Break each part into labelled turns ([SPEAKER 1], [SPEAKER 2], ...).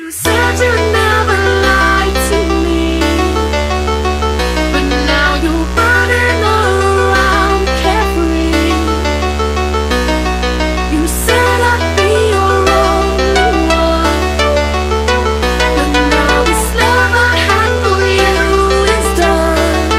[SPEAKER 1] You said you'd never lie to me, but now you're running around carefree. You said I'd be your only one, but now this love I had for you is done.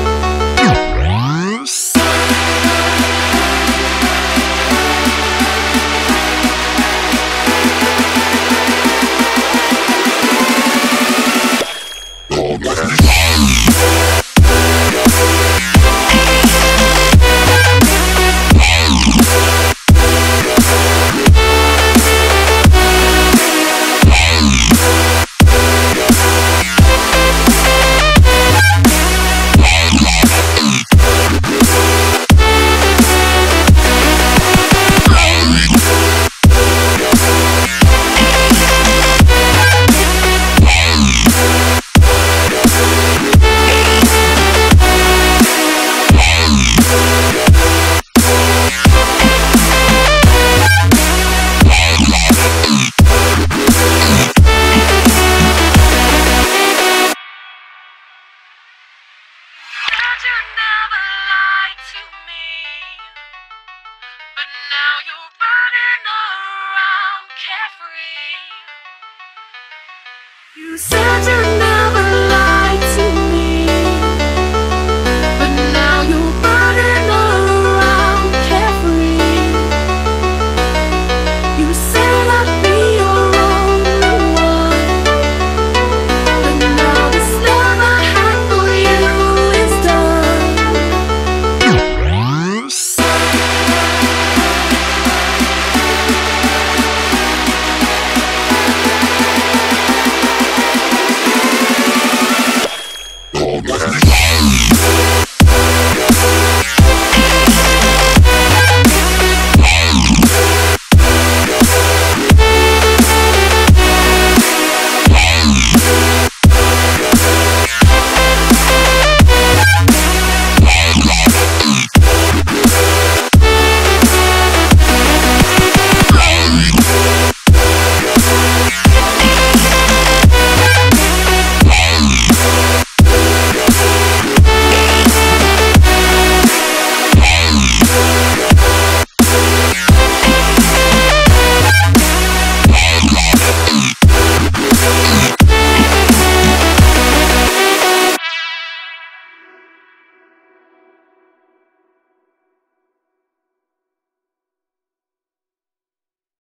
[SPEAKER 1] You never lied to me, but now you're running around carefree. You said you never